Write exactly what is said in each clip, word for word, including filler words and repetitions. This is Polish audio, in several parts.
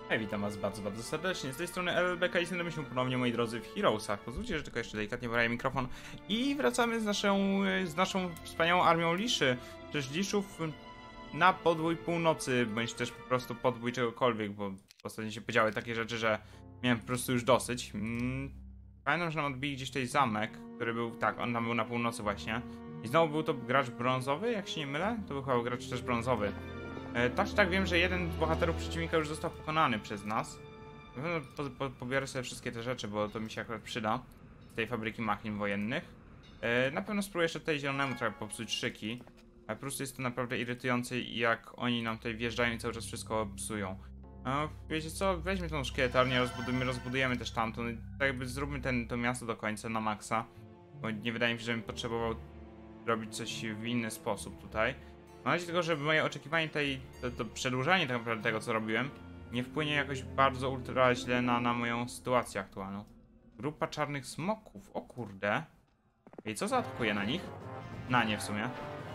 Hej, witam was bardzo, bardzo serdecznie. Z tej strony L L B K i znajdziemy się ponownie, moi drodzy, w Heroesach. Pozwólcie, że tylko jeszcze delikatnie poraję mikrofon. I wracamy z naszą, z naszą wspaniałą armią liszy. Też liszów na podwój północy, bądź też po prostu podwój czegokolwiek, bo ostatnio się podziały takie rzeczy, że miałem po prostu już dosyć. Hmm. Pamiętam, że nam odbili gdzieś tutaj zamek, który był, tak, on tam był na północy właśnie. I znowu był to gracz brązowy, jak się nie mylę? To był chyba gracz też brązowy. E, tak czy tak wiem, że jeden z bohaterów przeciwnika już został pokonany przez nas. Na pewno po, po, pobiorę sobie wszystkie te rzeczy, bo to mi się akurat przyda. Z tej fabryki machin wojennych. E, na pewno spróbuję jeszcze tutaj zielonemu trochę popsuć szyki. Ale po prostu jest to naprawdę irytujące, jak oni nam tutaj wjeżdżają i cały czas wszystko psują. E, wiecie co, weźmy tą szkietarnię, rozbudujemy, rozbudujemy też tamtą. Tak jakby zróbmy ten, to miasto do końca na maksa. Bo nie wydaje mi się, żebym potrzebował robić coś w inny sposób tutaj. Mam nadzieję tylko, że moje oczekiwanie tutaj, to, to przedłużanie tak naprawdę tego, co robiłem, nie wpłynie jakoś bardzo ultra źle na, na moją sytuację aktualną. Grupa czarnych smoków, o kurde. I co zaatakuje na nich? Na nie w sumie.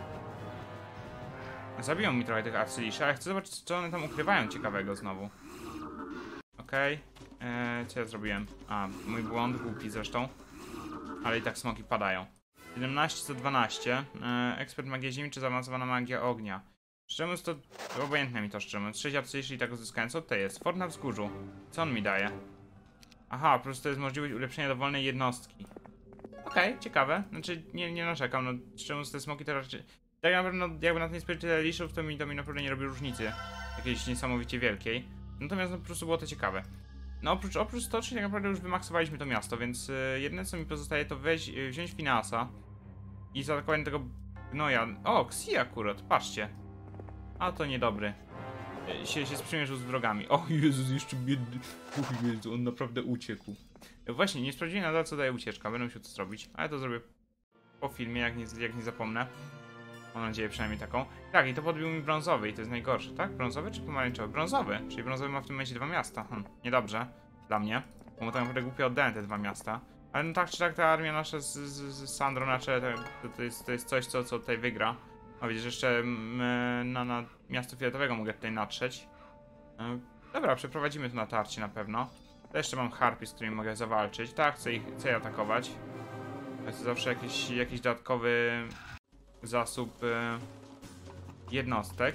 Zabiją mi trochę tych arcyliszy, ale chcę zobaczyć, co one tam ukrywają ciekawego znowu. Okej. Okay. Eee, co ja zrobiłem? A, mój błąd, głupi zresztą. Ale i tak smoki padają. siedemnaście za dwanaście. Eee, ekspert magia ziemi czy zaawansowana magia ognia. Szczerze mówiąc to obojętne mi to, szczerze mówiąc. sześć arcyliszy i tak uzyskałem. Co to jest? Fort na wzgórzu. Co on mi daje? Aha, po prostu to jest możliwość ulepszenia dowolnej jednostki. Okej, okay, ciekawe. Znaczy nie, nie narzekam, no szczerze mówiąc te smoki to raczej... Tak naprawdę, no, jakby na tej spojrzeć tyle liszów, to mi, to mi naprawdę nie robi różnicy jakiejś niesamowicie wielkiej. Natomiast no po prostu było to ciekawe. No oprócz, oprócz stoczni tak naprawdę już wymaksowaliśmy to miasto, więc yy, jedyne co mi pozostaje to weź, yy, wziąć Finasa i zaatakowanie tego gnoja. O, Xi akurat, patrzcie. A to niedobry. Yy, się, się sprzymierzył z wrogami. O Jezus, jeszcze biedny. O Jezu, on naprawdę uciekł. Yy, właśnie, nie sprawdziłem nadal co daje ucieczka, będę musiał to zrobić, ale to zrobię po filmie, jak nie, jak nie zapomnę. Mam nadzieję przynajmniej taką. Tak, i to podbił mi brązowy i to jest najgorsze, tak? Brązowy czy pomarańczowy? Brązowy, czyli brązowy ma w tym momencie dwa miasta. Hm, niedobrze dla mnie, bo mu tak naprawdę głupio oddałem te dwa miasta. Ale no tak czy tak ta armia nasza z, z, z Sandro na czele, to, to, jest, to jest coś, co, co tutaj wygra. O, widzisz, jeszcze mm, na, na miasto fioletowego mogę tutaj natrzeć. Yy, dobra, przeprowadzimy to natarcie na pewno. To jeszcze mam harpy, z którymi mogę zawalczyć. Tak, chcę ich, chcę je atakować. To jest zawsze jakiś, jakiś dodatkowy zasób y, jednostek.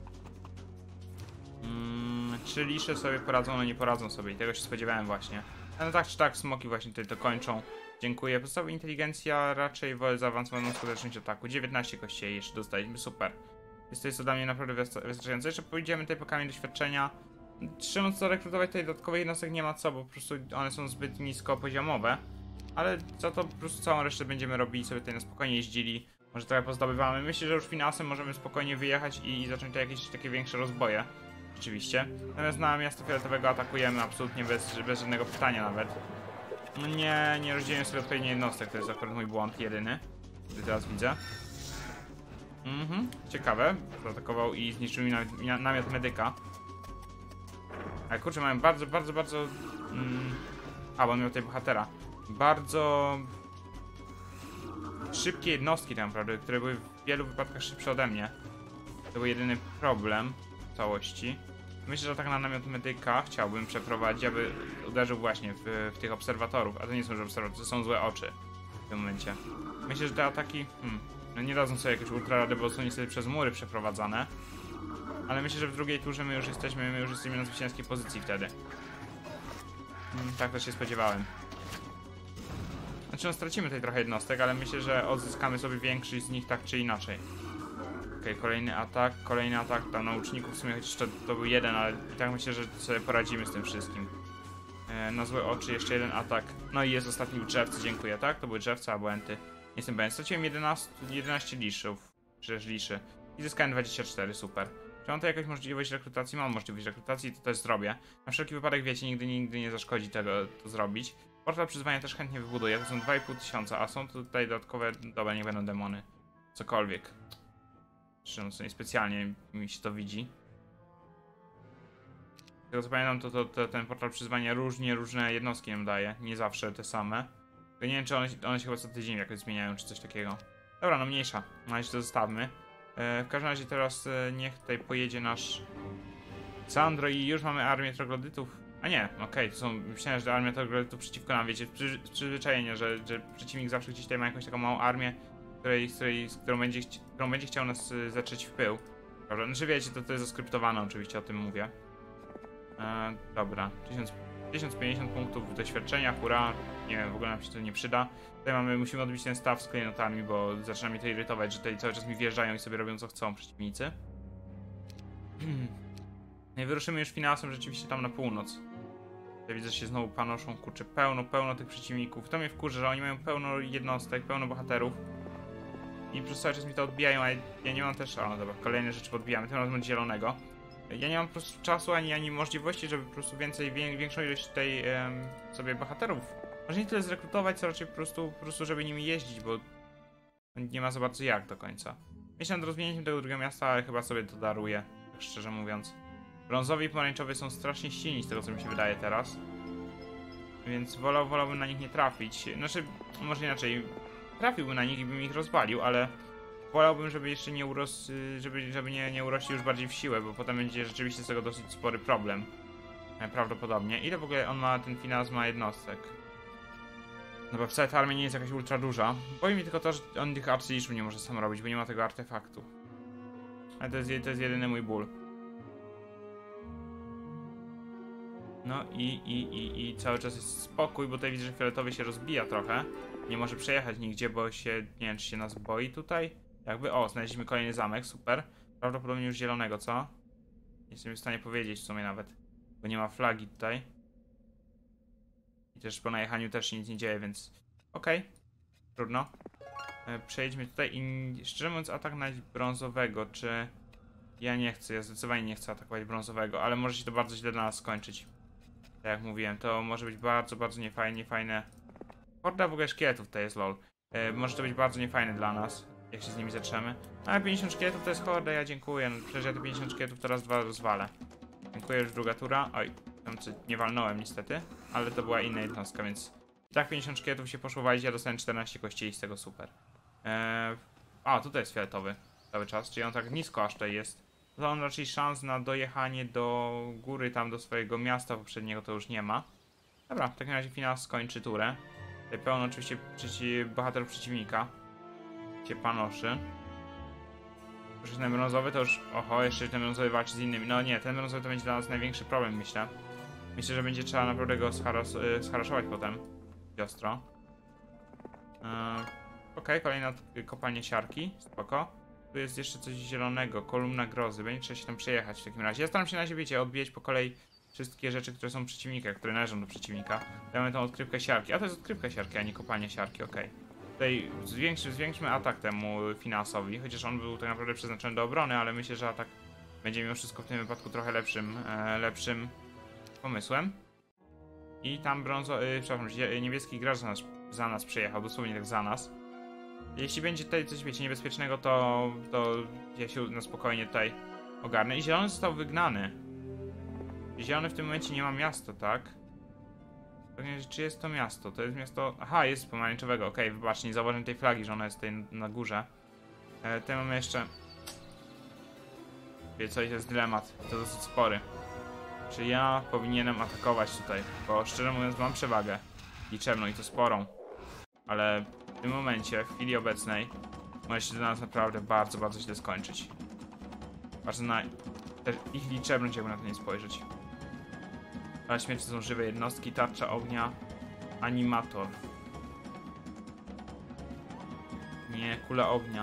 Mm, czy lisze sobie poradzą? No nie poradzą sobie i tego się spodziewałem właśnie. No tak czy tak, smoki właśnie tutaj to kończą. Dziękuję. Podstawowa inteligencja raczej w zaawansowaną skuteczność ataku. dziewiętnaście kościei jeszcze dostaliśmy, super. Jest to, jest to dla mnie naprawdę wystarczające. Jeszcze pójdziemy tutaj po kamień doświadczenia. Trzymając to rekrutować tutaj dodatkowych jednostek nie ma co, bo po prostu one są zbyt nisko poziomowe. Ale za to po prostu całą resztę będziemy robili sobie tutaj na spokojnie jeździli. Może trochę pozdobywamy. Myślę, że już finansem możemy spokojnie wyjechać i, i zacząć tutaj jakieś takie większe rozboje. Rzeczywiście. Natomiast na miasto fioletowego atakujemy absolutnie bez, bez żadnego pytania nawet. No nie, nie rozdzieliłem sobie odpowiednich jednostek. To jest akurat mój błąd jedyny, który teraz widzę. Mhm, ciekawe. Zaatakował i zniszczył mi namiot, namiot medyka. Ale kurczę, mają bardzo, bardzo, bardzo... Mm, a, bo on miał tutaj bohatera. Bardzo... szybkie jednostki tak naprawdę, które były w wielu wypadkach szybsze ode mnie. To był jedyny problem w całości. Myślę, że tak na namiot medyka chciałbym przeprowadzić, aby uderzył właśnie w, w tych obserwatorów. A to nie są już obserwatorzy, to są złe oczy w tym momencie. Myślę, że te ataki hmm, no nie dadzą sobie jakieś ultra rady, bo są niestety przez mury przeprowadzane. Ale myślę, że w drugiej turze my już jesteśmy, my już jesteśmy na zwycięskiej pozycji wtedy. Hmm, tak też się spodziewałem. Znaczy no stracimy tutaj trochę jednostek, ale myślę, że odzyskamy sobie większość z nich tak czy inaczej. Okej, okay, kolejny atak, kolejny atak, tam nauczników w sumie chociaż to, to był jeden, ale i tak myślę, że sobie poradzimy z tym wszystkim. E, na złe oczy jeszcze jeden atak, no i jest ostatni drzewcy, dziękuję, tak? To były drzewce albo enty. Nie jestem pewien, straciłem jedenaście, jedenaście liszów, czy też liszy i zyskałem dwadzieścia cztery, super. Czy mam tu jakąś możliwość rekrutacji? Mam możliwość rekrutacji, to też zrobię. Na wszelki wypadek, wiecie, nigdy, nigdy nie zaszkodzi tego to zrobić. Portal przyzwania też chętnie wybuduję, to są dwa i pół tysiąca, a są tutaj dodatkowe, dobra, nie będą demony. Cokolwiek. Zresztą niespecjalnie mi się to widzi. Z tego co pamiętam, to, to, to ten portal przyzwania różnie różne jednostki nam daje, nie zawsze te same. Nie wiem, czy one, one się chyba co tydzień jakoś zmieniają, czy coś takiego. Dobra, no mniejsza, na razie to zostawmy. E, w każdym razie teraz e, niech tutaj pojedzie nasz Sandro i już mamy armię troglodytów. A nie, okej, okay, to są, myślałem, że armia troglodytów przeciwko nam, wiecie, przy, przyzwyczajenie, że, że przeciwnik zawsze gdzieś tutaj ma jakąś taką małą armię, której, z której, z którą, będzie, którą będzie chciał nas y, zetrzeć w pył. Prawda? Znaczy wiecie, to, to jest zaskryptowane, oczywiście o tym mówię. E, dobra, tysiąc pięćdziesiąt punktów doświadczenia, hura, nie wiem, w ogóle nam się to nie przyda. Tutaj mamy, musimy odbić ten staw z klejnotami, bo zaczyna mnie to irytować, że tutaj cały czas mi wjeżdżają i sobie robią co chcą przeciwnicy. No i wyruszymy już finansem rzeczywiście tam na północ. Ja widzę, że się znowu panoszą, kurczę, pełno, pełno tych przeciwników. To mnie wkurzy, że oni mają pełno jednostek, pełno bohaterów. I przez cały czas mi to odbijają, a ja nie mam też... O, no dobra, kolejne rzeczy podbijamy, tym razem od zielonego. Ja nie mam po prostu czasu, ani, ani możliwości, żeby po prostu więcej, większą ilość tutaj em, sobie bohaterów. Może nie tyle zrekrutować, co raczej po prostu, po prostu, żeby nimi jeździć, bo nie ma za bardzo jak do końca. Myślę nad rozwinięciem tego drugiego miasta, ale chyba sobie to daruję, tak szczerze mówiąc. Brązowi i pomarańczowy są strasznie silni z tego, co mi się wydaje teraz. Więc wolał, wolałbym na nich nie trafić. Znaczy, może inaczej, trafiłbym na nich i bym ich rozwalił, ale wolałbym, żeby jeszcze nie uros... żeby, żeby nie, nie urośli już bardziej w siłę, bo potem będzie rzeczywiście z tego dosyć spory problem. Prawdopodobnie. Ile w ogóle on ma, ten finans ma jednostek? No bo wcale ta armia nie jest jakaś ultra duża. Boi mi tylko to, że on tych arcyliczów nie może sam robić, bo nie ma tego artefaktu. Ale to jest, to jest jedyny mój ból. No i, i, i, i cały czas jest spokój, bo tutaj widzę, że fioletowy się rozbija trochę. Nie może przejechać nigdzie, bo się, nie wiem, czy się nas boi tutaj. Jakby, o, znaleźliśmy kolejny zamek, super. Prawdopodobnie już zielonego, co? Nie jestem w stanie powiedzieć w sumie nawet, bo nie ma flagi tutaj. I też po najechaniu też się nic nie dzieje, więc okej, okay. Trudno. E, przejdźmy tutaj i szczerze mówiąc atak na brązowego, czy... Ja nie chcę, ja zdecydowanie nie chcę atakować brązowego, ale może się to bardzo źle dla nas skończyć. Tak jak mówiłem, to może być bardzo, bardzo niefajne, niefajne. Horda w ogóle szkieletów to jest lol. E, może to być bardzo niefajne dla nas, jak się z nimi zatrzemy. Ale pięćdziesiąt szkieletów to jest horda, ja dziękuję. No, przecież ja te pięćdziesiąt szkieletów teraz dwa rozwalę. Dziękuję, już druga tura. Oj, tam nie walnąłem niestety, ale to była inna jednostka, więc i tak pięćdziesiąt szkieletów się poszło walić, ja dostałem czternaście kości z tego super. E, a, tutaj jest fioletowy cały czas, czyli on tak nisko aż tutaj jest. To on raczej szans na dojechanie do góry, tam do swojego miasta poprzedniego to już nie ma. Dobra, w takim razie finał skończy turę. Tutaj pełno oczywiście przeciw, bohaterów przeciwnika się panoszy. Już ten brązowy to już... Oho, jeszcze ten brązowy walczy z innymi. No nie, ten brązowy to będzie dla nas największy problem, myślę. Myślę, że będzie trzeba naprawdę go scharas yy, scharaszować potem. Ostro. Yy, Okej, okay, kolejne kopanie siarki. Spoko. Tu jest jeszcze coś zielonego, kolumna grozy. Będzie trzeba się tam przejechać w takim razie. Ja staram się na razie, wiecie, odbijać po kolei wszystkie rzeczy, które są przeciwnika, które należą do przeciwnika. Tutaj mamy tą odkrywkę siarki. A to jest odkrywka siarki, a nie kopanie siarki, okej. Okay. Tutaj zwiększy, zwiększmy atak temu finansowi, chociaż on był tak naprawdę przeznaczony do obrony, ale myślę, że atak będzie mimo wszystko w tym wypadku trochę lepszym, e, lepszym pomysłem. I tam brązo... E, przepraszam, niebieski gracz za nas, za nas przejechał, dosłownie tak za nas. Jeśli będzie tutaj coś, wiecie, niebezpiecznego, to, to ja się na spokojnie tutaj ogarnę. I zielony został wygnany. Zielony w tym momencie nie ma miasta, tak? Czy jest to miasto? To jest miasto... Aha, jest z pomarańczowego, okej, okay, wybaczcie, nie zauważyłem tej flagi, że ona jest tutaj na górze. E, tutaj mamy jeszcze... Wiecie co, to jest dylemat, to dosyć spory. Czy ja powinienem atakować tutaj? Bo szczerze mówiąc mam przewagę liczebną i to sporą. Ale w tym momencie, w chwili obecnej, może się dla nas naprawdę bardzo, bardzo źle skończyć. Patrzę na też ich liczebność, jakby na to nie spojrzeć. Ale śmierci są żywe jednostki, tarcza ognia, animator. Nie, kula ognia.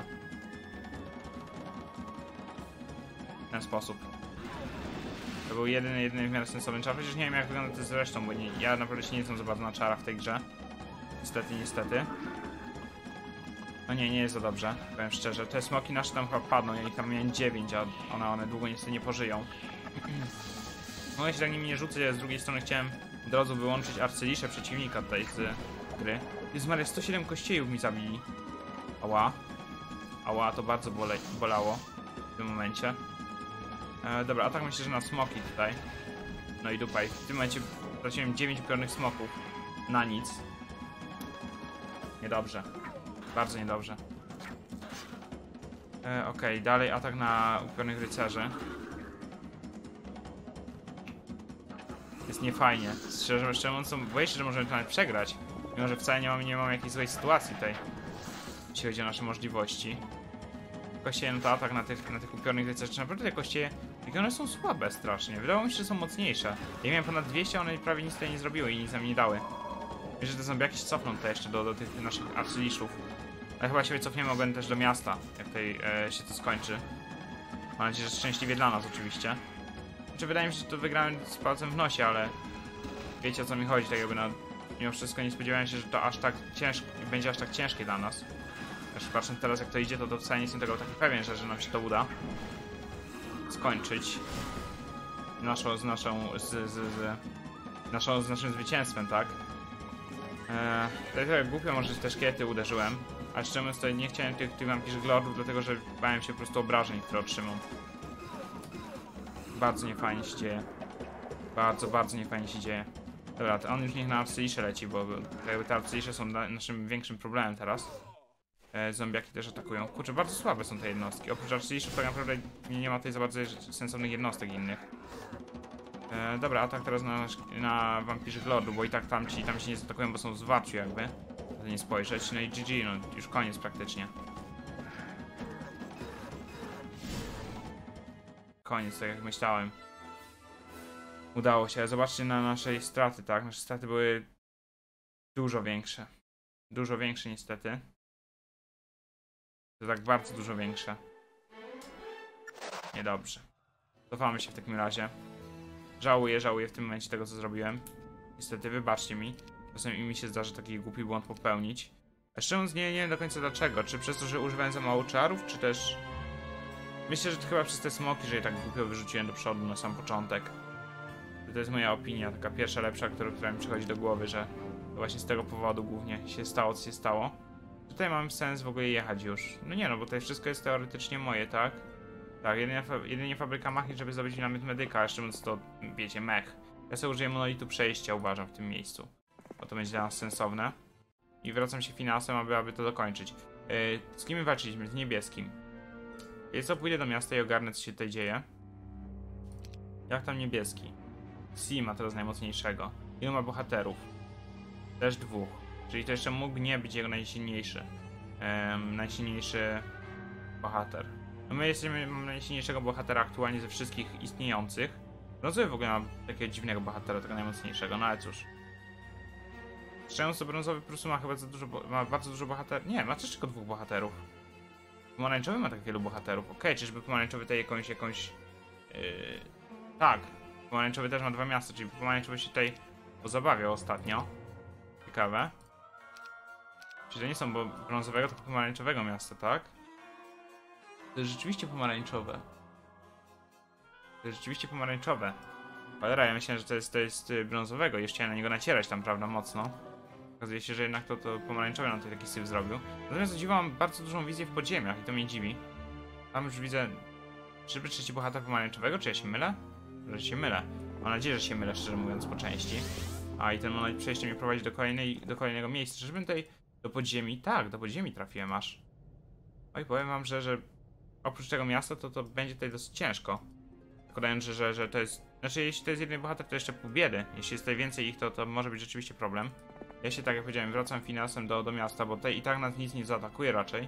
W ten sposób. To był jedyny, jedyny w miarę sensowny czar, przecież nie wiem jak wygląda to z resztą, bo nie, ja naprawdę się nie znam za bardzo na czarach w tej grze. Niestety, niestety. No nie, nie jest za dobrze, powiem szczerze. Te smoki nasze tam chyba padną, ja ich tam miałem dziewięć, a one, one długo niestety nie pożyją. No ja się tak nimi nie rzucę, ja z drugiej strony chciałem od razu wyłączyć arcylisze przeciwnika tutaj z gry. Jezus Maria, sto siedem kościejów mi zabili. Ała. Ała, to bardzo bole bolało w tym momencie. E, dobra, a tak myślę, że na smoki tutaj. No i dupa, i w tym momencie straciłem dziewięć upiornych smoków. Na nic. Niedobrze. Bardzo niedobrze. E, Okej, okay, dalej atak na upiornych rycerzy. Jest niefajnie. Szczerze, szczerze mówiąc, boję się, że możemy to nawet przegrać. Mimo, że wcale nie mamy, nie mamy jakiejś złej sytuacji tutaj, jeśli chodzi o nasze możliwości. Kościeje, no to atak na tych, na tych upiornych rycerzy. Naprawdę te kościeje, jak one są słabe strasznie. Wydawało mi się, że są mocniejsze. Ja miałem ponad dwieście, one prawie nic tutaj nie zrobiły i nic nam nie dały. Wiesz, że te zombiaki się cofną tutaj jeszcze do, do tych naszych arcyliszów. Ale chyba się wycofniemy ogólnie też do miasta, jak tutaj e, się to skończy. Mam nadzieję, że szczęśliwie dla nas oczywiście. Znaczy, wydaje mi się, że to wygrałem z palcem w nosie, ale wiecie, o co mi chodzi, tak jakby no, mimo wszystko nie spodziewałem się, że to aż tak ciężkie, będzie aż tak ciężkie dla nas. Też patrząc teraz, jak to idzie, to, to wcale nie jestem tego taki pewien, że, że nam się to uda skończyć naszą, z naszą, z, z, z, naszą, z naszym zwycięstwem, tak? Eee, tak, tak głupio, może te szkielety uderzyłem, ale szczerze mówiąc, nie chciałem tych, tych wampirzych lordów, dlatego że bałem się po prostu obrażeń, które otrzymam. Bardzo niefajnie się dzieje. Bardzo, bardzo niefajnie się dzieje. Dobra, to on już niech na arcylisze leci, bo jakby te arcylisze są naszym większym problemem teraz. E, zombiaki też atakują. Kurczę, bardzo słabe są te jednostki. Oprócz arcyliszów tak naprawdę nie ma tutaj za bardzo sensownych jednostek innych. E, dobra, atak teraz na, na wampirzych lordów, bo i tak tam ci tam się nie zaatakują, bo są zwarci jakby. To nie spojrzeć. No i G G, no już koniec praktycznie. Koniec, tak jak myślałem. Udało się. Zobaczcie na naszej straty, tak? Nasze straty były dużo większe. Dużo większe niestety. To tak bardzo dużo większe. Niedobrze. Cofamy się w takim razie. Żałuję, żałuję w tym momencie tego, co zrobiłem. Niestety, wybaczcie mi. Czasem i mi się zdarzy taki głupi błąd popełnić. A szczerze mówiąc, nie, nie wiem do końca dlaczego. Czy przez to, że używałem za mało czarów, czy też... Myślę, że to chyba przez te smoki, że je tak głupio wyrzuciłem do przodu na sam początek. To jest moja opinia, taka pierwsza, lepsza, która, która mi przychodzi do głowy, że to właśnie z tego powodu głównie się stało, co się stało. Tutaj mam sens w ogóle jechać już. No nie no, bo tutaj wszystko jest teoretycznie moje, tak? Tak, jedynie, fa jedynie fabryka machy, żeby zdobyć namiot medyka, a jeszcze mówiąc to, wiecie, mech. Ja sobie użyję monolitu przejścia, uważam, w tym miejscu. Bo to będzie dla nas sensowne. I wracam się finansem, aby, aby to dokończyć. Yy, z kim my walczyliśmy? Z niebieskim. Jest co, pójdę do miasta i ogarnę, co się tutaj dzieje. Jak tam niebieski? Si ma teraz najmocniejszego. Ilu ma bohaterów? Też dwóch. Czyli to jeszcze mógł nie być jego najsilniejszy. Um, najsilniejszy bohater. No my jesteśmy, mamy najsilniejszego bohatera aktualnie ze wszystkich istniejących. Brązowy w ogóle ma takiego dziwnego bohatera, tego najmocniejszego, no ale cóż. Szczęście brązowy po prostu ma chyba za dużo, ma bardzo dużo bohaterów. Nie, ma też tylko dwóch bohaterów. Pomarańczowy ma tak wielu bohaterów. Okej, okay, czyżby pomarańczowy tutaj jakąś, jakąś... Yy... Tak. Pomarańczowy też ma dwa miasta, czyli pomarańczowy się tutaj pozabawiał ostatnio. Ciekawe. Czyli to nie są bo brązowego, tylko pomarańczowego miasta, tak? To jest rzeczywiście pomarańczowe. To jest rzeczywiście pomarańczowe. Cholera, ja myślałem, że to jest, to jest brązowego. Jeszcze chciałem na niego nacierać tam, prawda, mocno. Okazuje się, że jednak to, to pomarańczowy nam tutaj taki syf zrobił. Natomiast dziwa, mam bardzo dużą wizję w podziemiach i to mnie dziwi. Tam już widzę... Czyżby trzeci bohater pomarańczowego? Czy ja się mylę? Że się mylę. Mam nadzieję, że się mylę, szczerze mówiąc, po części. A i ten moment przejście mnie prowadzi do, kolejnej, do kolejnego miejsca. Czyżbym tutaj do podziemi? Tak, do podziemi trafiłem aż. Oj, powiem wam, że, że oprócz tego miasta, to, to będzie tutaj dosyć ciężko. Zakładając, że, że, że to jest... Znaczy, jeśli to jest jeden bohater, to jeszcze pół biedy. Jeśli jest tutaj więcej ich, to, to może być rzeczywiście problem. Ja się, tak jak powiedziałem, wracam finansem do, do miasta, bo tutaj i tak nas nic nie zaatakuje raczej.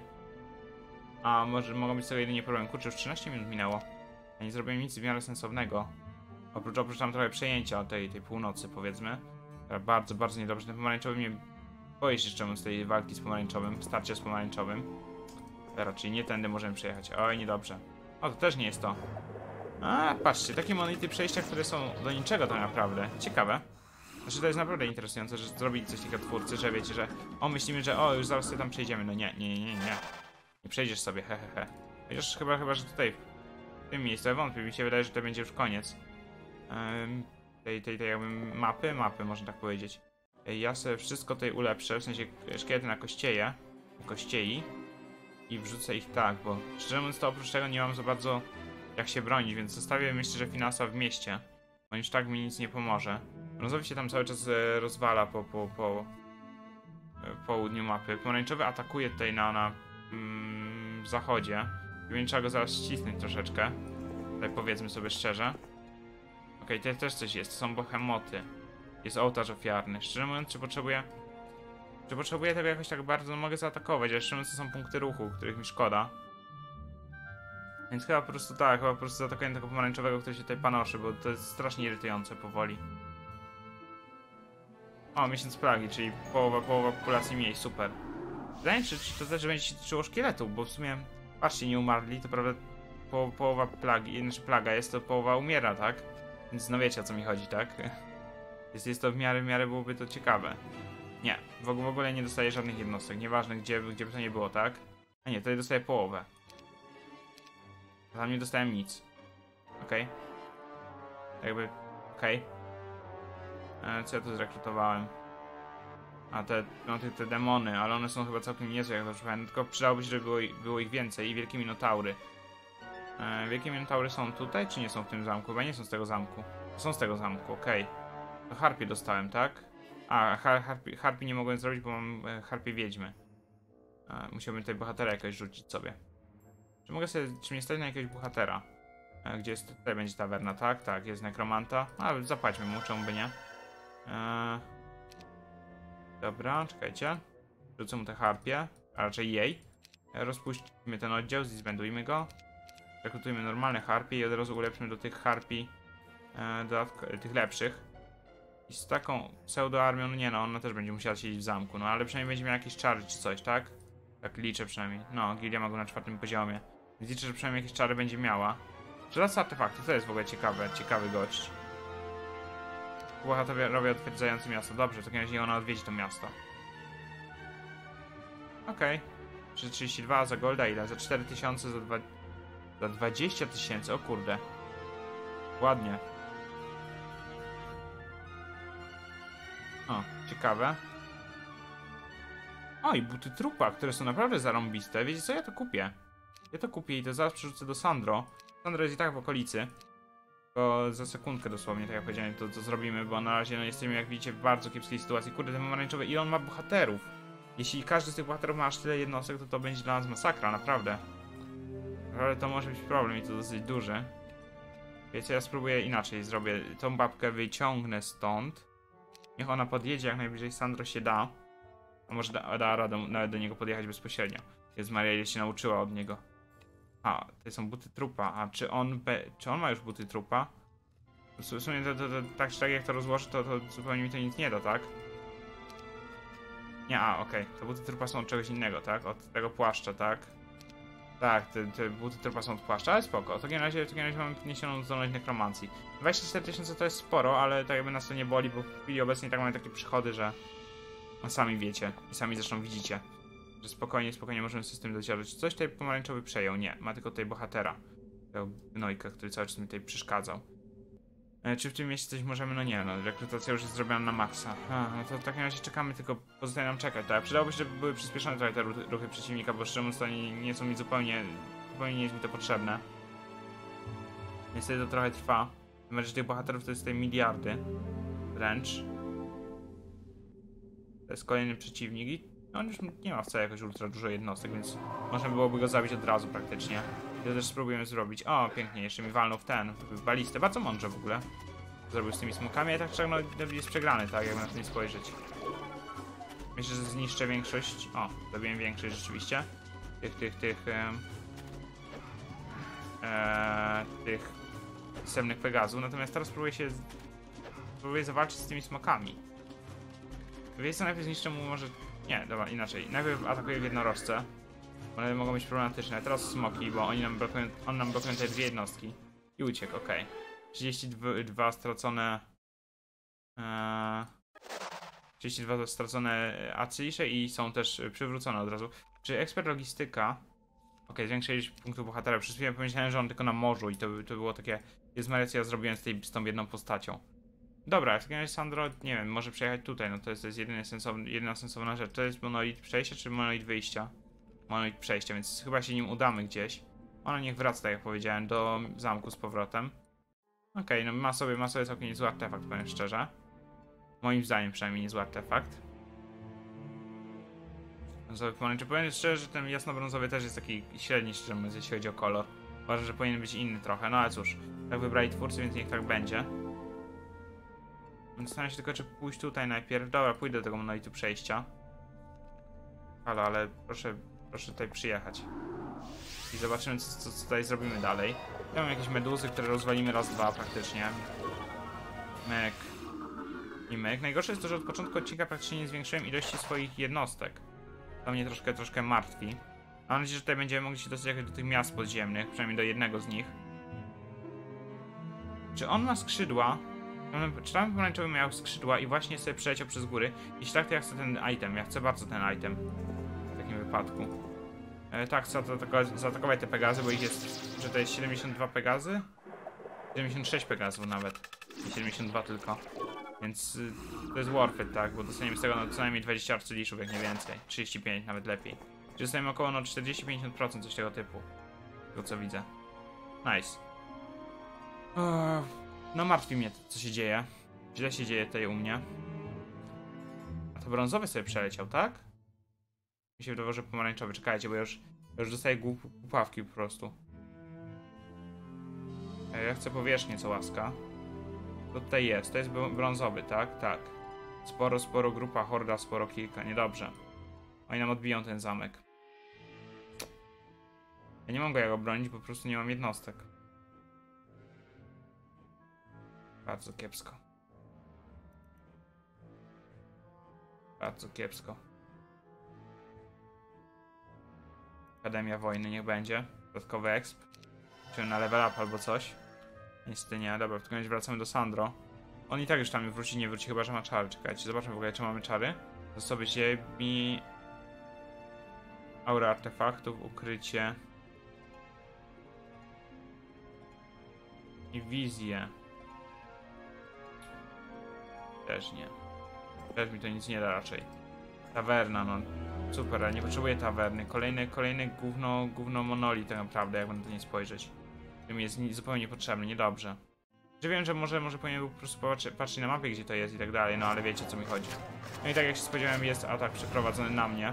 A może mogą być z tego jedynie problem. Kurczę, już trzynaście minut minęło. Ja nie zrobiłem nic w miarę sensownego. Oprócz, oprócz tam trochę przejęcia tej, tej północy, powiedzmy. Bardzo, bardzo niedobrze. Ten pomarańczowy mnie... Boję się czemu z tej walki z pomarańczowym, starcie z pomarańczowym. Raczej nie tędy możemy przejechać. Oj, niedobrze. O, to też nie jest to. A, patrzcie, takie monolity przejścia, które są do niczego tak naprawdę. Ciekawe. Znaczy, to jest naprawdę interesujące, że zrobili coś takiego twórcy, że wiecie, że o, myślimy, że o, już zaraz sobie tam przejdziemy. No nie, nie, nie, nie, nie. Nie przejdziesz sobie, hehehe. He, he. Chociaż chyba, chyba, że tutaj, w tym miejscu, ja wątpię, mi się wydaje, że to będzie już koniec. Um, tej, tej, tej jakby mapy, mapy, można tak powiedzieć. Ja sobie wszystko tutaj ulepszę, w sensie szkielety na kościeje, na kościei i wrzucę ich tak, bo szczerze mówiąc to oprócz tego nie mam za bardzo jak się bronić, więc zostawię myślę, że finansa w mieście, bo już tak mi nic nie pomoże. Brązowy się tam cały czas rozwala po, po, po południu mapy. Pomarańczowy atakuje tutaj na, na mm, zachodzie, więc trzeba go zaraz ścisnąć troszeczkę, tak powiedzmy sobie szczerze. Okej, tutaj też coś jest, to są behemoty. Jest ołtarz ofiarny. Szczerze mówiąc, czy potrzebuję... Czy potrzebuję tego jakoś tak bardzo? No mogę zaatakować, ale szczerze mówiąc, to są punkty ruchu, których mi szkoda. Więc chyba po prostu tak, chyba po prostu zaatakuję tego pomarańczowego, który się tutaj panoszy, bo to jest strasznie irytujące powoli. O, miesiąc plagi, czyli połowa, połowa populacji mniej, super. Wydaje mi się, że to też będzie się tyczyło szkieletów, bo w sumie, patrzcie, nie umarli, to prawda po, połowa plagi, znaczy plaga jest, to połowa umiera, tak? Więc no wiecie, o co mi chodzi, tak? Jest, jest to w miarę, w miarę byłoby to ciekawe. Nie, w ogóle, w ogóle nie dostaję żadnych jednostek, nieważne gdzie, gdzie by to nie było, tak? A nie, tutaj dostaję połowę. A tam nie dostałem nic. Okej. Okay. Jakby, okej. Okay. Co ja tu zrekrutowałem? A te, no te, te demony, ale one są chyba całkiem niezłe, jak dobrze pamiętam. Tylko przydałoby się, żeby było, było ich więcej i wielkie minotaury. E, wielkie minotaury są tutaj, czy nie są w tym zamku? Chyba nie są z tego zamku. Są z tego zamku, okej. Okay. To harpie dostałem, tak? A, har, harpie, harpie nie mogłem zrobić, bo mam e, harpie wiedźmy. E, musiałbym tutaj bohatera jakoś rzucić sobie. Czy mogę sobie, czy mnie stać na jakiegoś bohatera? E, gdzie jest, tutaj będzie tawerna, tak? Tak, jest nekromanta. A, zapłaćmy mu, czemu by nie? E, dobra, czekajcie. Rzucę mu te harpie, a raczej jej. E, rozpuśćmy ten oddział, zbędujmy go. Rekrutujmy normalne harpie i od razu ulepszymy do tych harpi e, dodatk- tych lepszych. I z taką pseudo-armią, no nie no, ona też będzie musiała siedzieć w zamku, no ale przynajmniej będzie miała jakieś czary czy coś, tak? Tak liczę przynajmniej. No, Gilia ma go na czwartym poziomie. Więc liczę, że przynajmniej jakieś czary będzie miała. Żelazne artefakty, to jest w ogóle ciekawe, ciekawy gość. Bohaterowie odwiedzający miasto. Dobrze, w takim razie ona odwiedzi to miasto. Okej. Okay. trzydzieści dwa za golda, ile? Za cztery tysiące, za, dwa... za dwadzieścia tysięcy, o kurde. Ładnie. O, ciekawe. O, i buty trupa, które są naprawdę zarąbiste. Wiecie co, ja to kupię. Ja to kupię i to zaraz przerzucę do Sandro. Sandro jest i tak w okolicy. Tylko za sekundkę dosłownie, tak jak powiedziałem, to, to zrobimy, bo na razie no, jesteśmy, jak widzicie, w bardzo kiepskiej sytuacji. Kurde, ten pomarańczowy, ile on ma bohaterów? Jeśli każdy z tych bohaterów ma aż tyle jednostek, to to będzie dla nas masakra, naprawdę. Ale to może być problem i to dosyć duży. Wiecie, ja spróbuję inaczej, zrobię tą babkę, wyciągnę stąd. Niech ona podjedzie jak najbliżej Sandro się da. A może da, da radę nawet do niego podjechać bezpośrednio. Jest Maria, ile się nauczyła od niego. A, to są buty trupa. A czy on be, czy on ma już buty trupa? W sumie to, to, to, tak czy tak jak to rozłożę, to, to zupełnie mi to nic nie da, tak? Nie, a okej. Okay. To buty trupa są od czegoś innego, tak? Od tego płaszcza, tak? Tak, te, te buty trupa są od płaszcza, ale spoko. W takim razie, w takim razie mamy podniesioną zdolność nekromancji. dwadzieścia cztery tysiące to jest sporo, ale tak jakby nas to nie boli, bo w chwili obecnej tak mamy takie przychody, że no sami wiecie i sami zresztą widzicie, że spokojnie, spokojnie możemy z tym docierać. Coś tutaj pomarańczowy przejął? Nie, ma tylko tutaj bohatera. Tego gnojka, który cały czas mi tutaj przeszkadzał. E, czy w tym mieście coś możemy? No nie, no rekrutacja już jest zrobiona na maksa. A, no to w takim razie czekamy, tylko pozostaje nam czekać, tak? Przydałoby się, żeby były przyspieszone trochę te ruchy przeciwnika, bo szczerze mówiąc to nie, nie są mi zupełnie, zupełnie nie jest mi to potrzebne. Niestety to trochę trwa. Tym bardziej, że tych bohaterów to jest tutaj miliardy. Wręcz. To jest kolejny przeciwnik i on już nie ma wcale jakoś ultra dużo jednostek, więc można byłoby go zabić od razu praktycznie. To też spróbujemy zrobić. O, pięknie, jeszcze mi walnął w ten, w balistę. Bardzo mądrze w ogóle zrobił z tymi smokami, ale tak czy no, jest przegrany, tak, jakby na to nie spojrzeć. Myślę, że zniszczę większość. O, zrobiłem większość rzeczywiście. Tych, tych, tych... Em, e, tych pisemnych Pegazów. Natomiast teraz spróbuję się... Spróbuję zawalczyć z tymi smokami. Wiecie co, najpierw zniszczę mu może... Nie, dobra, inaczej. Najpierw atakuję w jednorożce. One mogą być problematyczne. Teraz smoki, bo oni nam blokują, on nam blokują te dwie jednostki. I uciekł, okej. Okay. trzydzieści dwa stracone... Eee, trzydzieści dwa stracone acylisze i są też przywrócone od razu. Czy ekspert logistyka... Okej, okay, zwiększyć punktów bohatera. Przez chwilę pomyślałem, że on tylko na morzu i to, to było takie... Jest Maria, co ja zrobiłem z, tej, z tą jedną postacią. Dobra, w takim razie Sandro, nie wiem, może przejechać tutaj, no to jest, to jest jedyny sensowny, jedyna sensowna rzecz. To jest monolit przejścia czy monolit wyjścia? Monolit przejścia, więc chyba się nim udamy gdzieś. Ona niech wraca, tak jak powiedziałem, do zamku z powrotem. Okej, okay, no ma sobie, ma sobie całkiem niezły artefakt, powiem szczerze. Moim zdaniem przynajmniej niezły artefakt. Czy powiem szczerze, że ten jasnobrązowy też jest taki średni, szczerze mówiąc, jeśli chodzi o kolor. Uważam, że powinien być inny trochę, no ale cóż, tak wybrali twórcy, więc niech tak będzie. Zastanawiam się tylko, czy pójść tutaj najpierw. Dobra, pójdę do tego monolitu przejścia. Halo, ale proszę, proszę tutaj przyjechać. I zobaczymy, co, co, co tutaj zrobimy dalej. Ja mam jakieś meduzy, które rozwalimy raz, dwa praktycznie. Myk. I myk. Najgorsze jest to, że od początku odcinka praktycznie nie zwiększyłem ilości swoich jednostek. To mnie troszkę, troszkę martwi. Mam nadzieję, że tutaj będziemy mogli się dostać jakoś do tych miast podziemnych, przynajmniej do jednego z nich. Czy on ma skrzydła? Czy tam pomarańczowy miał skrzydła i właśnie sobie przeleciał przez góry? Jeśli tak, to ja chcę ten item. Ja chcę bardzo ten item. W takim wypadku. E, tak, chcę zaatakować te Pegazy, bo ich jest... Że to jest siedemdziesiąt dwa Pegazy? siedemdziesiąt sześć Pegazów nawet. Nie siedemdziesiąt dwa tylko. Więc y, to jest worth it, tak? Bo dostaniemy z tego no, co najmniej dwadzieścia arcyliszów, jak nie więcej. trzydzieści pięć, nawet lepiej. Czyli dostajemy około no, czterdzieści do pięćdziesięciu procent coś tego typu. Tego co widzę. Nice. Uff, no martwi mnie to, co się dzieje. Źle się dzieje tutaj u mnie. A to brązowy sobie przeleciał, tak? Mi się wydawało, że pomarańczowy. Czekajcie, bo ja już, ja już dostaję głupawki po prostu. Ja chcę powierzchnię, co łaska. To tutaj jest, to jest brązowy, tak? Tak. Sporo, sporo grupa, horda, sporo kilka, niedobrze. Oni nam odbiją ten zamek. Ja nie mogę jak obronić, bo po prostu nie mam jednostek. Bardzo kiepsko. Bardzo kiepsko. Akademia Wojny niech będzie. Dodatkowy exp. Czy na level up albo coś. Niestety nie. Dobra, w takim razie wracamy do Sandro. On i tak już tam wróci, nie wróci, chyba że ma czary. Czekajcie, zobaczmy w ogóle, czy mamy czary. Zasoby ziemi. Aura artefaktów, ukrycie. I wizję. Też nie. Też mi to nic nie da raczej. Tawerna, no. Super, ale nie potrzebuję tawerny. Kolejny, kolejny gówno, gówno monolit tak naprawdę, jak będę nie spojrzeć. To mi jest zupełnie niepotrzebny, niedobrze. Że wiem, że może, może powinien po prostu patrzeć, patrzeć na mapie, gdzie to jest i tak dalej, no ale wiecie, o co mi chodzi. No i tak jak się spodziewałem, jest atak przeprowadzony na mnie.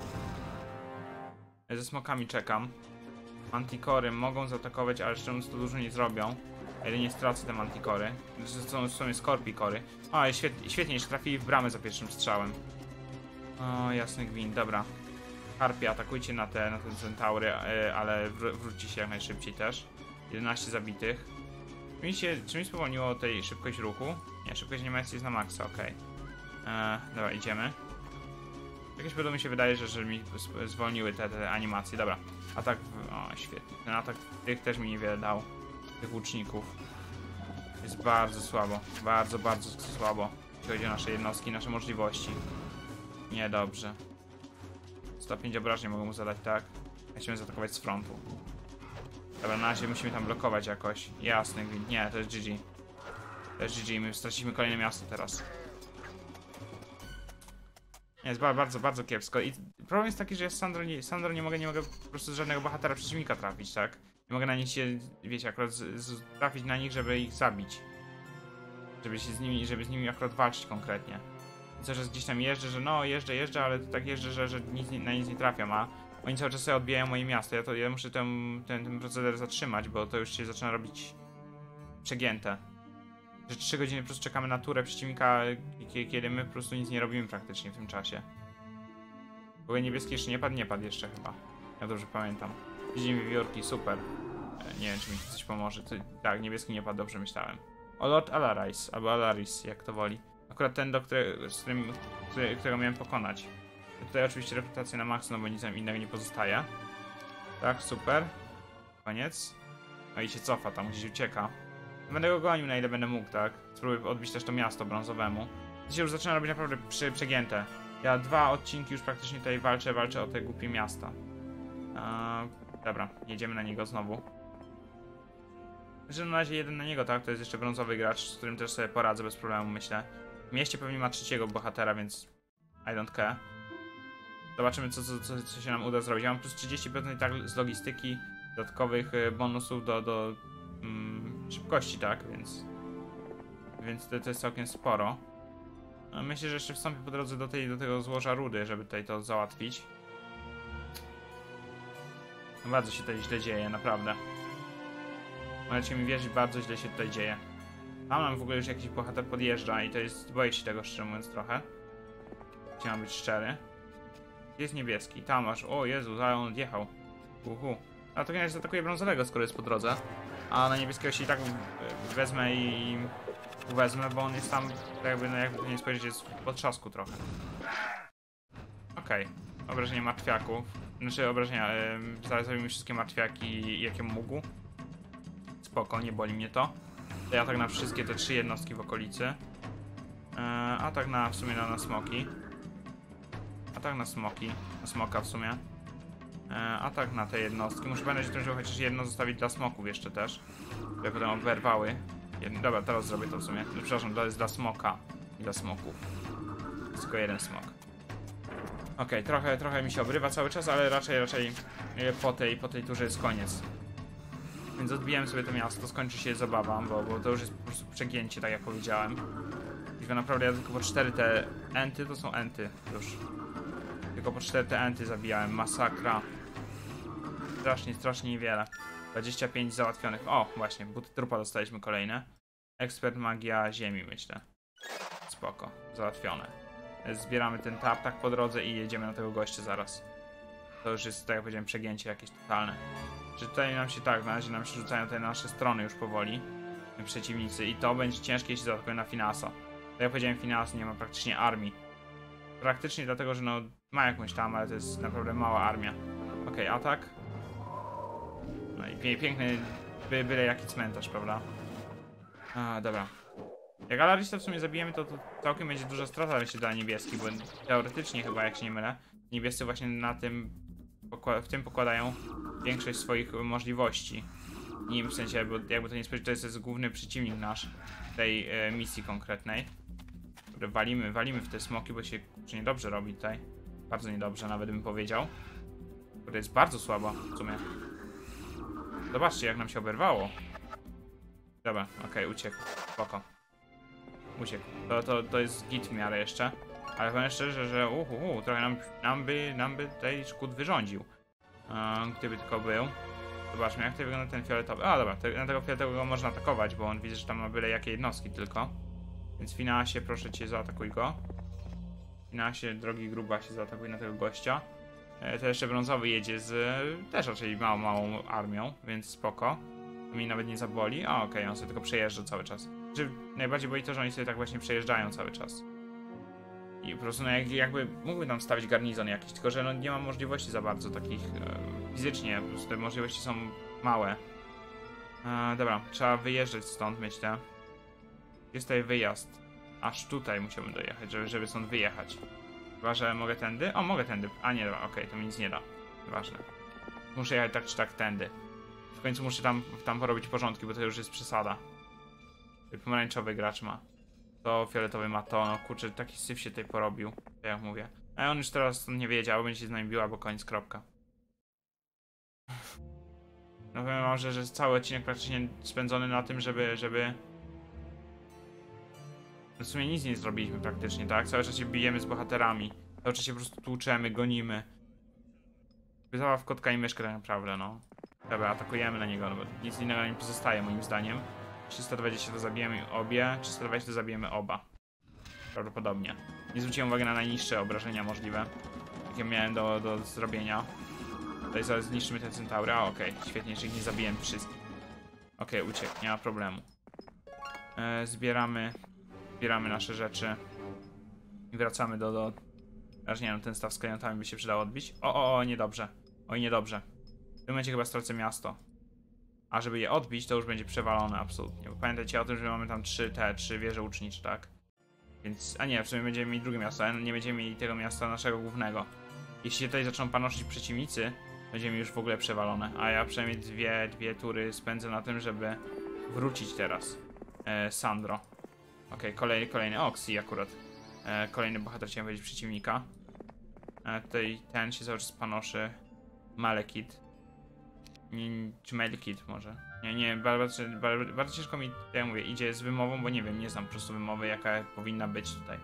Ze smokami czekam. Mantikory mogą zaatakować, ale szczerze mówiąc to dużo nie zrobią. A jedynie stracę te mantikory. To są w sumie skorpikory. O, świetnie, świetnie, że trafili w bramę za pierwszym strzałem. O, jasny gwint, dobra. Harpie, atakujcie na te, na te centaury, ale wró wróćcie się jak najszybciej też. jedenaście zabitych. Czy mi, się, czy mi spowolniło tej szybkość ruchu? Nie, szybkość animacji jest na maksa, okej. Okay. Dobra, idziemy. Jakieś podobno mi się wydaje, że, że mi zwolniły te, te animacje. Dobra, atak, o świetnie. Ten atak tych też mi niewiele dał. Tych łuczników. Jest bardzo słabo, bardzo, bardzo słabo. Jeśli chodzi o nasze jednostki, nasze możliwości. Niedobrze. sto pięć obrażeń mogą mu zadać, tak? Ja chciałem zaatakować z frontu. Dobra, na razie musimy tam blokować jakoś. Jasny gwint. Nie, to jest G G. To jest G G, my straciliśmy kolejne miasto teraz. Jest bardzo, bardzo kiepsko. I problem jest taki, że ja z Sandro nie, Sandro nie mogę, nie mogę po prostu z żadnego bohatera przeciwnika trafić, tak? Nie mogę na nich się, wiecie, akurat z, z, trafić na nich, żeby ich zabić. Żeby się z nimi, żeby z nimi akurat walczyć konkretnie. Cały czas gdzieś tam jeżdżę, że no jeżdżę, jeżdżę, ale tak jeżdżę, że, że nic, na nic nie trafiam, a oni cały czas sobie odbijają moje miasto. Ja, to, ja muszę ten, ten, ten proceder zatrzymać, bo to już się zaczyna robić przegięte. Że trzy godziny po prostu czekamy na turę przeciwnika, kiedy my po prostu nic nie robimy praktycznie w tym czasie. W ogóle niebieski jeszcze nie padł, nie padł jeszcze chyba. Ja dobrze pamiętam. Widzimy wiewiórki, super. Nie wiem, czy mi to coś pomoże. To, tak, niebieski nie padł, dobrze myślałem. O Lord Alaris, albo Alaris, jak to woli. Akurat ten, do które, z którym, który, którego miałem pokonać. Tutaj oczywiście reputacja na maksa, no bo nic innego nie pozostaje. Tak, super. Koniec. No i się cofa tam, gdzieś ucieka. Będę go gonił na ile będę mógł, tak? Spróbuję odbić też to miasto brązowemu. To się już zaczyna robić naprawdę przy, przegięte. Ja dwa odcinki już praktycznie tutaj walczę, walczę o te głupie miasta. Eee, dobra, jedziemy na niego znowu. Znaczy na razie jeden na niego, tak? To jest jeszcze brązowy gracz, z którym też sobie poradzę bez problemu, myślę. W mieście pewnie ma trzeciego bohatera, więc I don't care. Zobaczymy, co, co, co, co się nam uda zrobić. Ja mam plus trzydzieści procent tak z logistyki, dodatkowych bonusów do, do mm, szybkości, tak? Więc, więc to, to jest całkiem sporo. Myślę, że jeszcze wstąpię po drodze do, tej, do tego złoża rudy, żeby tutaj to załatwić. Bardzo się tutaj źle dzieje, naprawdę. Możecie mi wierzyć, bardzo źle się tutaj dzieje. Tam nam w ogóle już jakiś bohater podjeżdża i to jest... Boję się tego, szczerze mówiąc, trochę. Chciałem być szczery. Jest niebieski. Tam masz... O Jezu, ale on odjechał. Uhu. A to kiedyś atakuje brązowego, skoro jest po drodze. A na niebieskiego się i tak wezmę i... wezmę, bo on jest tam, jakby, no jakby to nie spojrzeć, jest w potrzasku trochę. Okej. Okay. Obrażenia martwiaków. Znaczy obrażenia... Yy, zaraz zrobimy wszystkie martwiaki, jakie mógł. Spoko, nie boli mnie to. To ja tak na wszystkie te trzy jednostki w okolicy. Yy, a tak na, w sumie na, na smoki. A tak na smoki. Na smoka w sumie. Yy, a tak na te jednostki. Muszę pamiętać o tym, żeby chociaż jedno zostawić dla smoków jeszcze też. Żeby potem oberwały. Jedno, dobra, teraz zrobię to w sumie. No, przepraszam, to jest dla smoka. I dla smoków. Jest tylko jeden smok. Okej, okay, trochę, trochę mi się obrywa cały czas, ale raczej, raczej po tej, po tej turze jest koniec. Więc odbijemy sobie to miasto, skończy się zabawa, bo, bo to już jest po prostu przegięcie, tak jak powiedziałem. Tylko naprawdę ja tylko po cztery te enty, to są enty już. Tylko po cztery te enty zabijałem, masakra. Strasznie, strasznie niewiele. dwadzieścia pięć załatwionych. O, właśnie, buty trupa dostaliśmy kolejne. Ekspert magia ziemi, myślę. Spoko, załatwione. Zbieramy ten tartak po drodze i jedziemy na tego gościa zaraz. To już jest, tak jak powiedziałem, przegięcie jakieś totalne. Czy tutaj nam się tak, na razie nam się rzucają te nasze strony już powoli. Przeciwnicy i to będzie ciężkie, jeśli zaatakuje na Finasa. Tak jak powiedziałem, Finas nie ma praktycznie armii. Praktycznie dlatego, że no ma jakąś tam, ale to jest naprawdę mała armia. Okej, okay, atak. No i pie piękny, by, byle jaki cmentarz, prawda? A, dobra. Jak alarista w sumie zabijemy, to, to całkiem będzie duża strata, myślę, dla niebieskich, bo teoretycznie chyba, jak się nie mylę, niebiescy właśnie na tym, w tym pokładają większość swoich możliwości. Nim, w sensie, bo jakby to nie spojrzeć, to jest, to jest główny przeciwnik nasz tej e, misji konkretnej. Które walimy, walimy w te smoki, bo się kurczę, niedobrze robi tutaj. Bardzo niedobrze, nawet bym powiedział. To jest bardzo słabo, w sumie. Zobaczcie, jak nam się oberwało. Dobra, okej, okay, uciekł. Spoko. Uciekł. To, to, to jest git w miarę jeszcze. Ale powiem szczerze, że uhu, trochę nam, nam, by, nam by tutaj szkód wyrządził. Um, gdyby tylko był. Zobaczmy, jak to wygląda ten fioletowy. A dobra, te, na tego fioletowego można atakować, bo on widzę, że tam ma byle jakie jednostki tylko. Więc Finasie, proszę cię, zaatakuj go. Finasie, drogi grubasie, zaatakuj na tego gościa. E, to jeszcze brązowy jedzie z e, też raczej małą, małą armią, więc spoko. To mi nawet nie zaboli. A okej, okay, on sobie tylko przejeżdża cały czas. Znaczy, najbardziej boli to, że oni sobie tak właśnie przejeżdżają cały czas. I po prostu no jak, jakby mógłby tam stawić garnizon jakiś, tylko że no nie mam możliwości za bardzo takich e, fizycznie, po prostu te możliwości są małe. E, dobra, trzeba wyjeżdżać stąd, myślę. Jest tutaj wyjazd. Aż tutaj musiałbym dojechać, żeby, żeby stąd wyjechać. Chyba, że mogę tędy? O, mogę tędy. A nie, dobra, okej, okay, to mi nic nie da. Ważne. Muszę jechać tak czy tak tędy. W końcu muszę tam, tam porobić porządki, bo to już jest przesada. Pomarańczowy gracz ma. To fioletowy ma to, no kurczę, taki syf się tutaj porobił, tak jak mówię. A on już teraz stąd nie wiedział, będzie się z nami biła, bo koniec, kropka. No powiem wam, że, że cały odcinek praktycznie spędzony na tym, żeby, żeby... W sumie nic nie zrobiliśmy praktycznie, tak? Cały czas się bijemy z bohaterami. Cały czas się po prostu tłuczemy, gonimy. Wyzała w kotka i myszkę tak naprawdę, no. Dobra, atakujemy na niego, no bo nic innego nie pozostaje moim zdaniem. trzysta dwadzieścia to zabijemy obie, trzysta dwadzieścia to zabijemy oba. Prawdopodobnie. Nie zwróciłem uwagi na najniższe obrażenia możliwe, jakie miałem do, do zrobienia. Tutaj zaraz zniszczymy te centaury. A okej, okay. Świetnie, że ich nie zabiłem wszystkich. Okej, okay, uciekł, nie ma problemu. E, zbieramy, zbieramy nasze rzeczy. I wracamy do... do... Aż nie wiem, ten staw z klejnotami by się przydało odbić. O, o, o, niedobrze. Oj, niedobrze. W tym momencie chyba stracę miasto. A żeby je odbić, to już będzie przewalone absolutnie. Bo pamiętajcie o tym, że mamy tam trzy te, trzy wieże łucznicze, tak? Więc, a nie, w sumie będziemy mieli drugie miasto, ale nie będziemy mieli tego miasta naszego głównego. Jeśli się tutaj zaczną panoszyć przeciwnicy, będziemy już w ogóle przewalone. A ja przynajmniej dwie, dwie tury spędzę na tym, żeby wrócić teraz. E, Sandro. Okej, okay, kolejny, kolejny, o, Xi akurat. E, kolejny bohater, chciałem powiedzieć, przeciwnika. E, tutaj ten się cały czas panoszy. Malekith. Nie, czy Melkit może? Nie, nie, bardzo, bardzo, bardzo ciężko mi, jak ja mówię, idzie z wymową, bo nie wiem, nie znam po prostu wymowy, jaka powinna być tutaj.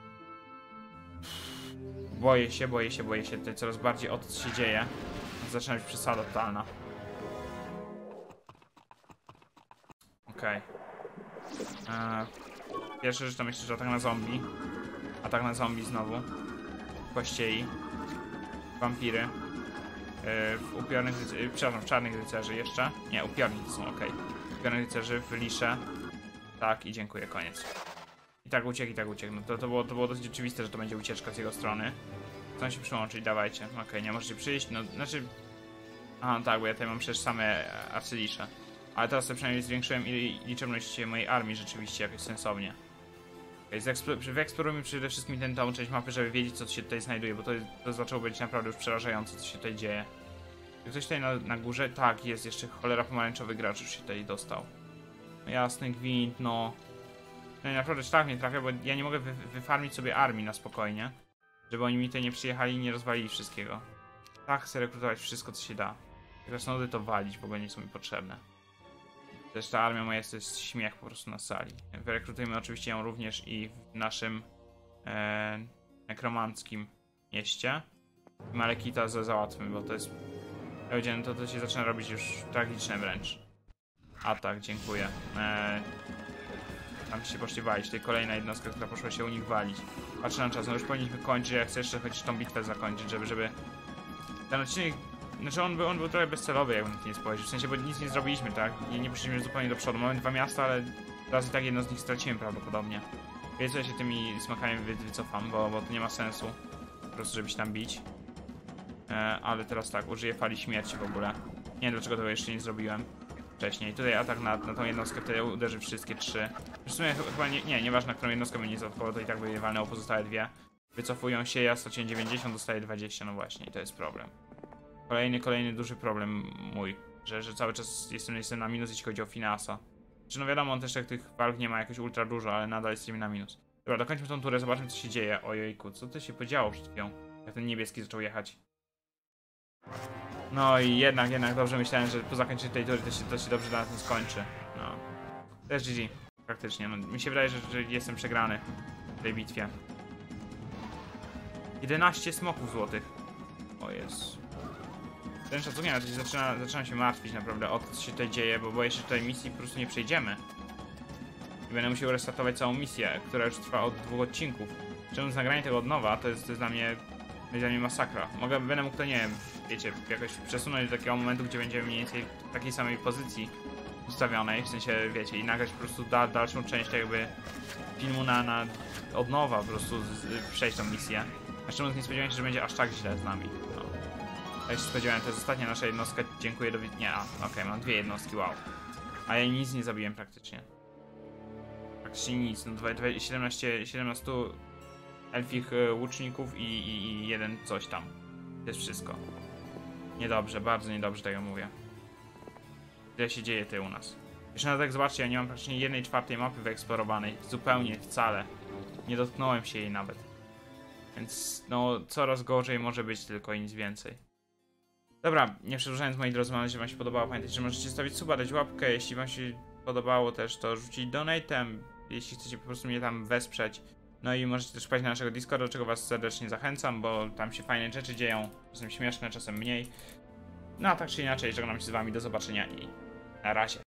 Boję się, boję się, boję się, tutaj coraz bardziej o to, co się dzieje. Zaczyna być przesada totalna. Okej. Okay. E, pierwsza rzecz to myślę, że atak na zombie. Atak na zombie znowu. Kościei. Wampiry. E, w upiornych rycerzy, przepraszam, w czarnych rycerzy jeszcze. Nie, upiorni to są, ok. Upiornych rycerzy w lisze. Tak i dziękuję, koniec. I tak uciekł, i tak uciekł. No to, to, było, to było dosyć oczywiste, że to będzie ucieczka z jego strony. Chcą się przyłączyć, dawajcie. Ok, nie możecie przyjść, no znaczy... Aha, tak, bo ja tutaj mam przecież same arcylisze. Ale teraz to przynajmniej zwiększyłem liczebność mojej armii rzeczywiście jakoś sensownie. Okay, wyeksplorujmy przede wszystkim tę tą część mapy, żeby wiedzieć, co się tutaj znajduje, bo to, to zaczęło być naprawdę już przerażające, co się tutaj dzieje. Czy ktoś tutaj na, na górze? Tak, jest jeszcze cholera pomarańczowy gracz już się tutaj dostał. No jasny gwint, no... No naprawdę szlak mnie trafia, bo ja nie mogę wy wyfarmić sobie armii na spokojnie. Żeby oni mi tutaj nie przyjechali i nie rozwalili wszystkiego. Tak, chcę rekrutować wszystko, co się da. Krasnoludy to walić, bo nie są mi potrzebne. Też ta armia moja to jest śmiech po prostu na sali. Wyrekrutujmy oczywiście ją również i w naszym e, nekromanckim mieście. Malekita za załatwmy, bo to jest... To, to się zaczyna robić już tragiczne wręcz. A tak, dziękuję. E, tam się poszli walić. Tutaj kolejna jednostka, która poszła się u nich walić. Patrzę na czas, no już powinniśmy kończyć, ja chcę jeszcze chociaż tą bitwę zakończyć, żeby... żeby... Ten odcinek... Znaczy on był, on był trochę bezcelowy, jakbym to nie spojrzał. W sensie, bo nic nie zrobiliśmy, tak? Nie, nie poszliśmy zupełnie do przodu. Mamy dwa miasta, ale teraz i tak jedno z nich straciłem prawdopodobnie. Więc ja się tymi smakami wy, wycofam, bo, bo to nie ma sensu. Po prostu, żeby się tam bić. E, ale teraz tak, użyję fali śmierci w ogóle. Nie wiem, dlaczego tego jeszcze nie zrobiłem wcześniej. Tutaj atak na, na tą jednostkę, wtedy uderzy wszystkie trzy. W sumie chyba nie, nie, nieważne, którą jednostkę będzie zaatakował, to i tak by walnęło pozostałe dwie. Wycofują się, ja straciłem dziewięćdziesiąt, dostaję dwadzieścia, no właśnie, i to jest problem. Kolejny, kolejny duży problem mój, że, że cały czas jestem, jestem na minus, jeśli chodzi o Finasa. Czy no wiadomo, on też jak tych walk nie ma jakoś ultra dużo, ale nadal jesteśmy na minus. Dobra, dokończmy tą turę, zobaczmy, co się dzieje. Ojejku, co to się podziało przed chwilą, jak ten niebieski zaczął jechać. No i jednak, jednak dobrze myślałem, że po zakończeniu tej tury to się, to się dobrze dla nas nie skończy. No. Też G G, praktycznie. No, mi się wydaje, że, że jestem przegrany w tej bitwie. jedenaście smoków złotych. O Jezu. Ten szacunek, ja zaczyna, zaczynam się martwić naprawdę o to, co się tutaj dzieje, bo boję się, że tej misji po prostu nie przejdziemy. I będę musiał restartować całą misję, która już trwa od dwóch odcinków. Czemu nagranie tego od nowa, to jest, to jest dla mnie, to jest dla mnie masakra. Mogę, będę mógł to, nie wiem, wiecie, jakoś przesunąć do takiego momentu, gdzie będziemy mniej więcej w takiej samej pozycji ustawionej, w sensie, wiecie, i nagrać po prostu da, dalszą część jakby filmu na, na od nowa po prostu z, z, przejść tą misję. Zresztą nie spodziewałem się, że będzie aż tak źle z nami. No. Ja się spodziewałem, to jest ostatnia nasza jednostka, dziękuję do... Nie, okej, okay, mam dwie jednostki, wow. A ja nic nie zabiłem praktycznie. Praktycznie nic, no siedemnaście, siedemnaście elfich łuczników i, i, i jeden coś tam. To jest wszystko. Niedobrze, bardzo niedobrze tego mówię. Tyle się dzieje tutaj u nas. Jeszcze na tak zobaczcie, ja nie mam praktycznie jednej czwartej mapy wyeksplorowanej. Zupełnie, wcale. Nie dotknąłem się jej nawet. Więc no, coraz gorzej może być tylko i nic więcej. Dobra, nie przedłużając, moi drodzy, mam nadzieję, że wam się podobało. Pamiętajcie, że możecie stawić suba, dać łapkę. Jeśli wam się podobało też, to rzucić donate'em, jeśli chcecie po prostu mnie tam wesprzeć. No i możecie też wpaść na naszego Discorda, do czego was serdecznie zachęcam, bo tam się fajne rzeczy dzieją. Czasem śmieszne, czasem mniej. No a tak czy inaczej, żegnam się z wami, do zobaczenia i na razie.